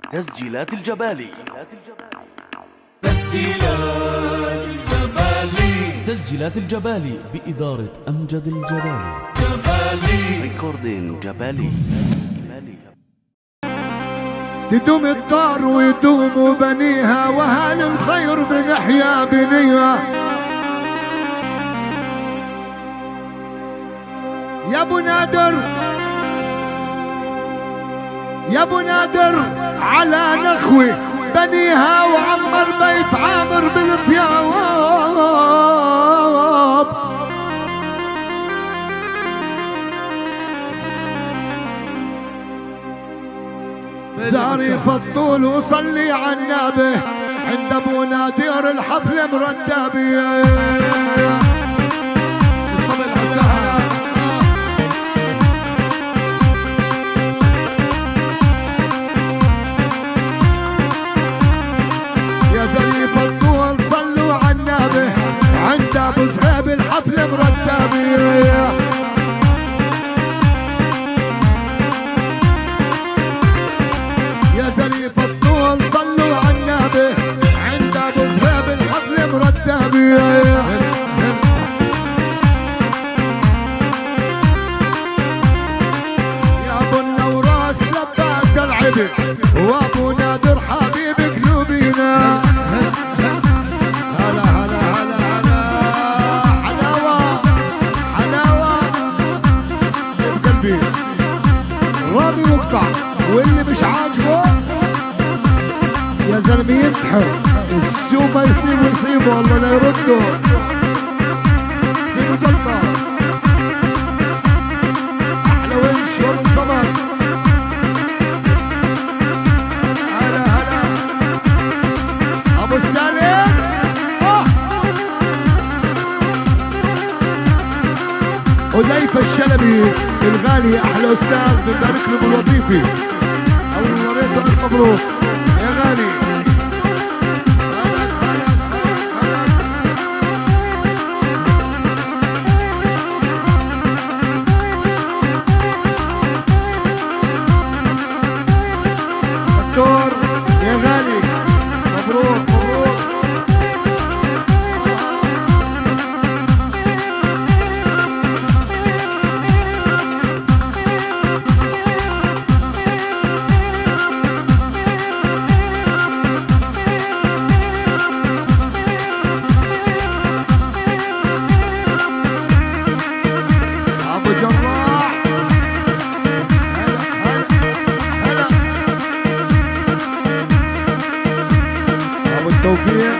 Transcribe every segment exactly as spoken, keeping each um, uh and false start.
تسجيلات الجبالي. تسجيلات الجبالي. تسجيلات الجبالي بإدارة أمجد الجبالي. جبالي ريكوردين جبالي. تدوم الدار ويدوم بنيها، وهل الخير بنحيا بنيها. يا ابو نادر يا ابو نادر على نخوة بنيها، وعمر بيت عامر بالثياب. زاري فضول وصلي على النبي، عند ابو نادر الحفل مرتبه. يا زاري فضول صلوا على النبي، عند ابو صهيب الحفل مرتبه. يا زريف الطول صلوا على النبي، عند ابو صهيب الحفل مرتبه. يا ابو النوراس لباس العبد، وابو نادر حبيب قلوبنا. هلا هلا هلا هلا حلاوه حلاوه بقلبي رامي مقطع، واللي مش عاجبه يا زلمه ينتحر. السوق ما يصيب ويصيبه والله لا يرده. زينو جلطه احلى وش يوم الصمد. هلا هلا ابو السالم. حذيفه الشلبي الغالي احلى استاذ، بنبارك له بالوظيفه. اول مريت الف مبروك يا غالي. دكتور يا غالي مبروك مبروك. ابو جراح هلا هلا هلا ابو التوفيق.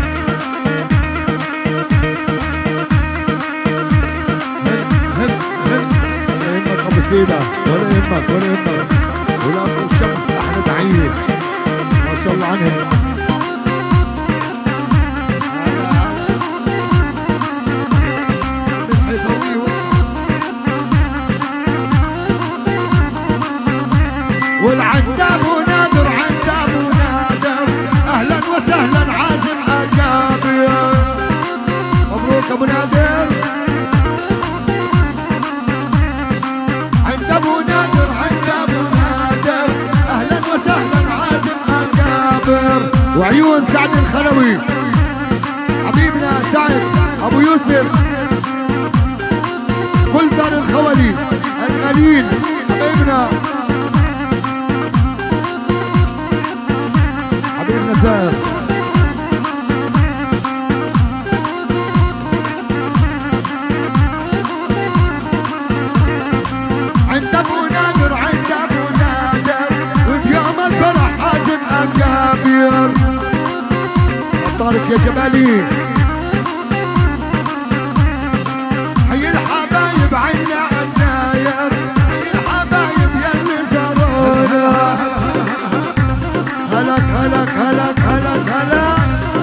هلا هلا هلا ولا يهمك ابو سيدة، ولا يهمك ولا يهمك. ولا ابو الشمس احمد عيد ما شاء الله عنهم. والعتاب ونادر عتاب ونادر، اهلا وسهلا عازم عجابي. مبروك ابو نادر. عند ابو نادر عند ابو نادر، اهلا وسهلا عازم عجابر. وعيون سعد الخلوي حبيبنا سعد ابو يوسف، كل دار الخولي الغالين حبيبنا حبيبنا زاهر. عند ابو نادر عند ابو نادر، وفي يوم الفرح حازم اكابر. طارق يا جبالي حي الحبايب عنا عناير، حي الحبايب يلي زارونا. هلك هلك هلك هلك هلك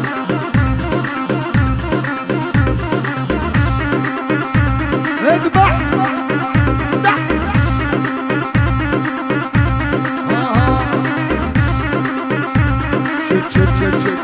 اذبح شت شت شت شت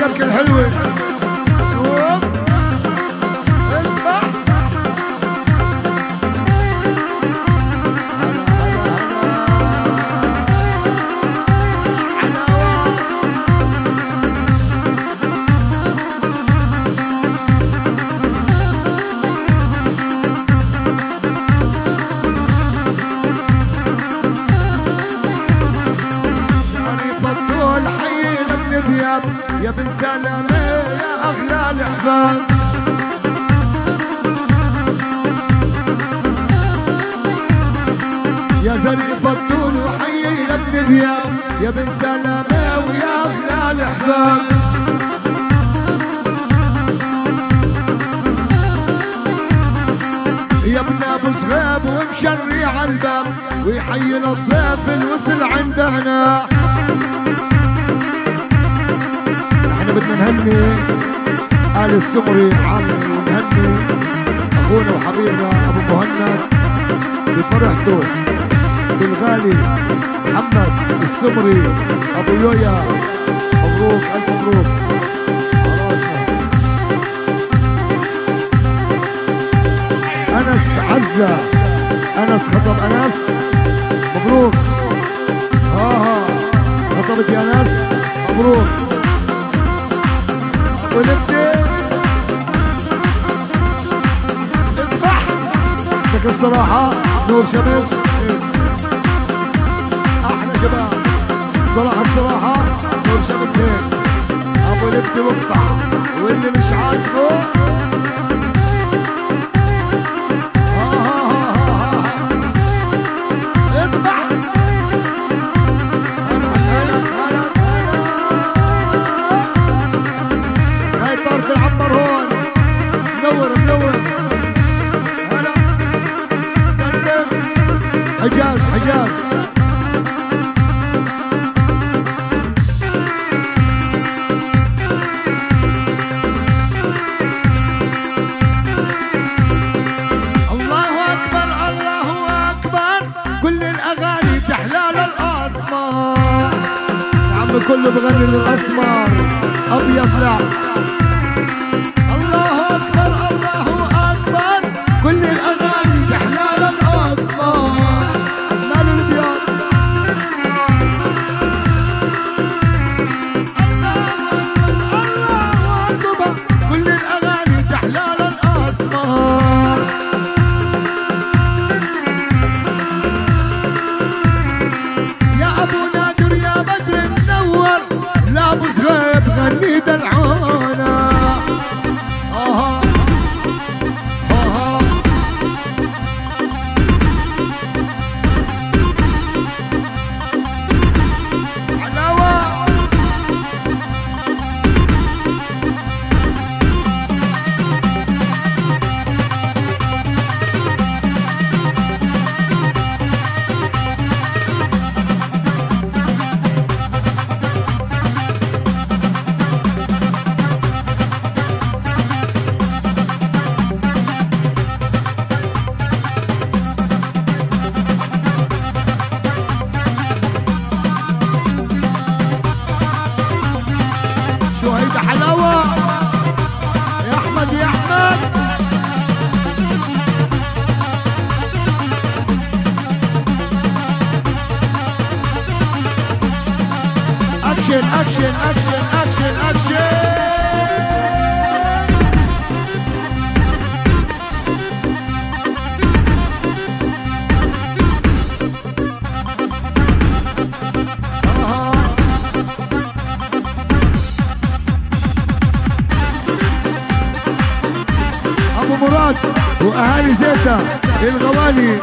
المشاركة الحلوة. شوف اسمع يا بن سلامة يا أغلى الأحباب. يا زريف الطول وحيينا ابن دياب يا بن سلامة ويا أغلى الأحباب. يا ابن أبو صغيب ومشري على الباب ويحيينا الضيف الوصل عندنا. بدنا نهني آل السمري عامل ونهني أخونا وحبيبنا أبو مهند بفرحته بالغالي محمد السمري أبو يويا. مبروك ألف مبروك أنس عزة أنس خطب أنس مبروك. ها ها خطبت يا أنس مبروك. ولبني اذبح لك الصراحة نور شمس احلى شباب. الصراحة الصراحة نور شمس هيك ابو لبني مقطع واللي مش عاجبه ها ها ها ها ها اذبح. العنبر هون منور منور. هلا سلم حجاز حجاز. الله أكبر الله أكبر كل الأغاني تحلال الأسمار. يا عم كله بغني للأسمار أبيض لا. كل الأغاني بحلال الأسمار أجمل البياض. الله أكبر كل الأغاني بحلال الأسمار. يا أبو نادر يا بدر منور لا أبو صغيب غني دلعونا. آه اكشن اكشن اكشن اكشن اكشن. ابو مراد واهالي زيتا الغوالي.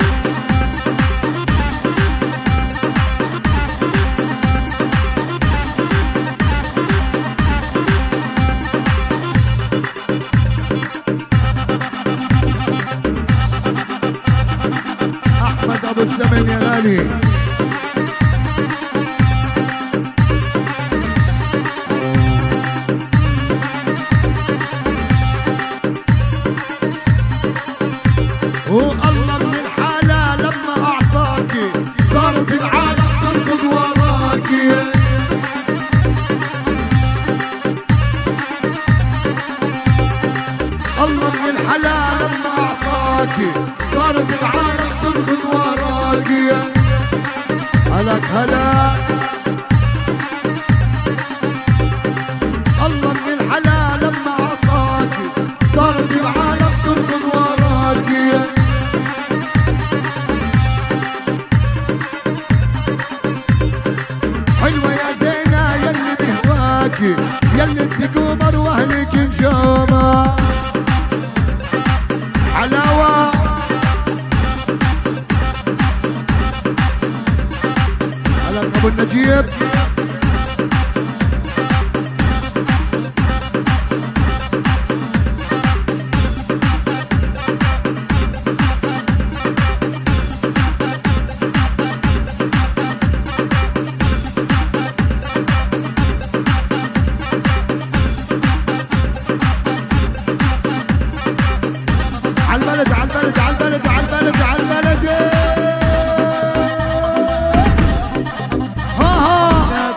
ابو الزمن يا غالي. والله من الحالة لما اعطاكي صارت العالم تركض وراكي. ولك هلا الله من الحلال لما عطاكي صارت العالم تركض وراكي حلوة يا زينة يلي بهواكي يلي انت قمر واهلك نجومة حلاوة هلا ابو النجيب عالبلد عالبلد عالبلد عالبلد عالبلد ها ها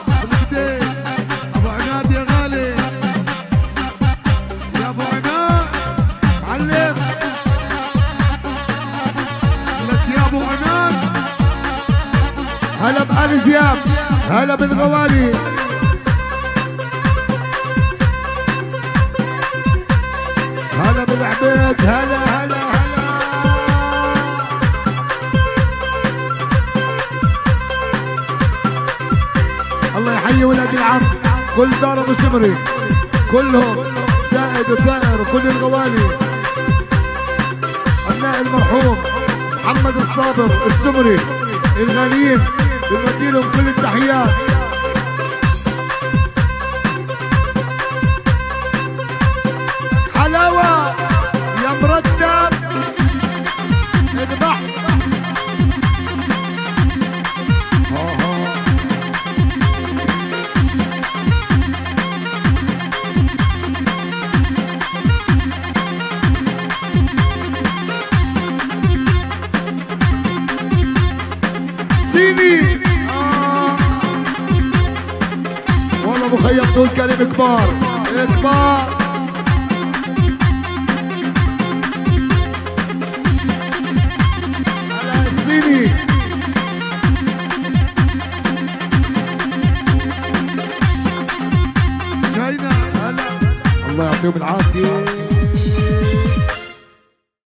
ابو عناد يا غالي يا ابو عناد معلم لك يا ابو عناد هلا بآل زياب هلا بالغوالي هلا بالعبيد هلا هلا هلا الله يحيي ولاد العم كل دار ابو سمري كلهم زائد وثائر وكل الغوالي ابناء المرحوم محمد الصابر السمري الغاليين بنودي لهم كل التحيات حلاوة يا مرتب اذبح سيني والله مخيم طول كلمة كبار كبار سيني جاينا هلا الله يعطيهم العافية